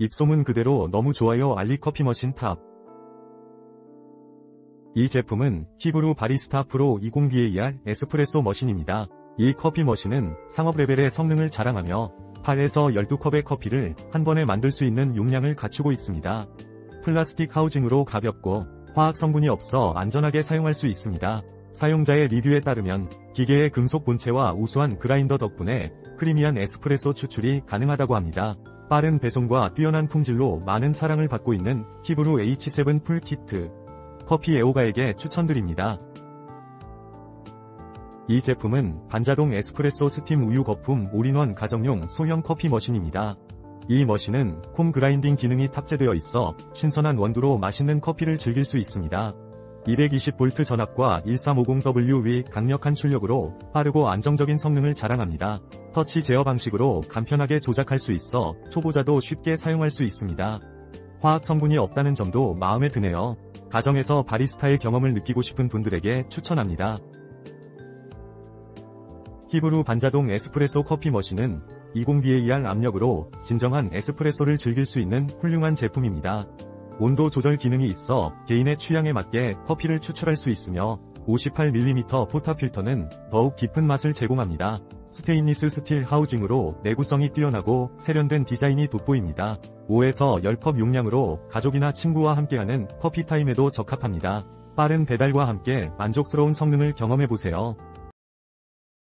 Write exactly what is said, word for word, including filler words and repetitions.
입소문 그대로 너무 좋아요 알리 커피 머신 탑. 이 제품은 히브루 바리스타 프로 이십 비에이알 에스프레소 머신입니다. 이 커피 머신은 상업 레벨의 성능을 자랑하며 팔에서 십이 컵의 커피를 한 번에 만들 수 있는 용량을 갖추고 있습니다. 플라스틱 하우징으로 가볍고 화학 성분이 없어 안전하게 사용할 수 있습니다. 사용자의 리뷰에 따르면 기계의 금속 본체와 우수한 그라인더 덕분에 크리미한 에스프레소 추출이 가능하다고 합니다. 빠른 배송과 뛰어난 품질로 많은 사랑을 받고 있는 히브루 에이치 세븐 풀키트 커피 애호가에게 추천드립니다. 이 제품은 반자동 에스프레소 스팀 우유 거품 올인원 가정용 소형 커피 머신입니다. 이 머신은 홈 그라인딩 기능이 탑재되어 있어 신선한 원두로 맛있는 커피를 즐길 수 있습니다. 이백이십 볼트 전압과 일삼오공 더블유의 강력한 출력으로 빠르고 안정적인 성능을 자랑합니다. 터치 제어 방식으로 간편하게 조작할 수 있어 초보자도 쉽게 사용할 수 있습니다. 화학 성분이 없다는 점도 마음에 드네요. 가정에서 바리스타의 경험을 느끼고 싶은 분들에게 추천합니다. 히브루 반자동 에스프레소 커피 머신은 이십 비에이알 압력으로 진정한 에스프레소를 즐길 수 있는 훌륭한 제품입니다. 온도 조절 기능이 있어 개인의 취향에 맞게 커피를 추출할 수 있으며 오십팔 밀리미터 포타 필터는 더욱 깊은 맛을 제공합니다. 스테인리스 스틸 하우징으로 내구성이 뛰어나고 세련된 디자인이 돋보입니다. 오에서 십 컵 용량으로 가족이나 친구와 함께하는 커피 타임에도 적합합니다. 빠른 배달과 함께 만족스러운 성능을 경험해보세요.